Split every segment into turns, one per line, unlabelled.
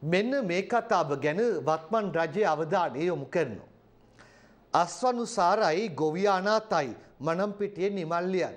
මෙන්න මේ කතාව ගැන වත්මන් රජයේ අවධානය යොමු කරනවා. අස්වනුසාරයි ගොවියා අනාතයි මනම්පිටියේ නිමල්ලියන්.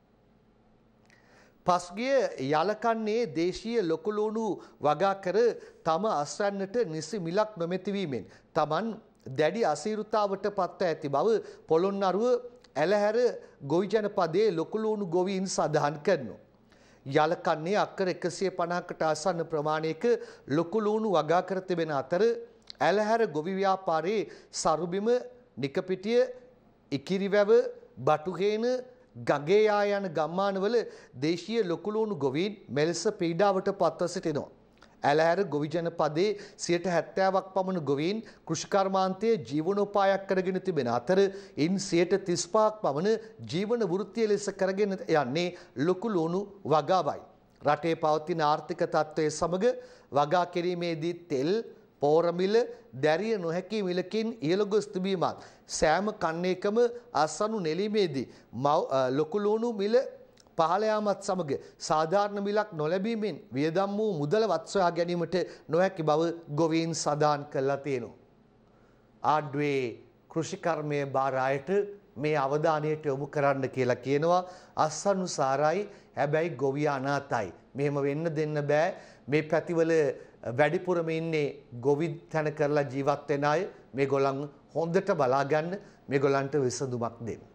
පස්ගිය යලකන්නේ දේශීය ලොකුලුණු වගා කර තම අස්වැන්නට නිසි මිලක් නොමැති වීමෙන් තමන් දැඩි අසීරුතාවට පත්ව ඇති බව පොළොන්නරුව ඇලහැර ගොවි ජනපදයේ ලොකුලුණු ගොවීන් සඳහන් කරනවා. යලකන්නේ අක්කර 150කට ආසන්න ප්‍රමාණයක ලොකුලුණු වගා කර තිබෙන අතර ඇලහැර ගොවි ව්‍යාපාරයේ සරුබිම නිකපිටිය ඉකිරිවැව බටුහේන ගගේයා යන ගම්මානවල දේශීය ලොකුලුණු ගොවීන් මෙලෙස පීඩාවට පත්ව සිටිනවා. ඇලහැර ගොවි ජනපදයේ 70%ක් පමණ ගොවීන් කෘෂිකර්මාන්තයේ ජීවනෝපායක් කරගෙන තිබෙන අතර ඉන් 35%ක් පමණ ජීවන වෘත්තිය ලෙස කරගෙන යන්නේ ලොකුලුණු වගාවයි. රටේ පවතින ආර්ථික තත්ත්වයේ සමග වගා කිරීමේදී තෙල් පෝරමිල දැරිය නොහැකි මිලකින් ඉහළ ගොස් තිබීමත් සෑම කන්නේකම අස්වනු නෙලීමේදී ලොකුලුණු මිල පහළ යාමත් සමග සාධාරණ මිලක් නොලැබීමෙන් වියදම් වූ මුදල වත්සොයා ගැනීමට නොහැකි බව ගොවීන් සඳහන් කළා තියෙනවා. ආඩ්වේ කෘෂිකර්මයේ බාර අයට මේ අවධානයට යොමු කරන්න කියලා කියනවා. අස්වනුසාරයි හැබැයි ගොවියා අනාතයි. මෙහෙම වෙන්න දෙන්න බෑ. මේ පැතිවල වැඩිපුරම ඉන්නේ ගොවි තැන කරලා ජීවත් වෙන අය. මේගොල්ලන් හොඳට බලා ගන්න. මේගොල්ලන්ට විසඳුමක් දෙන්න.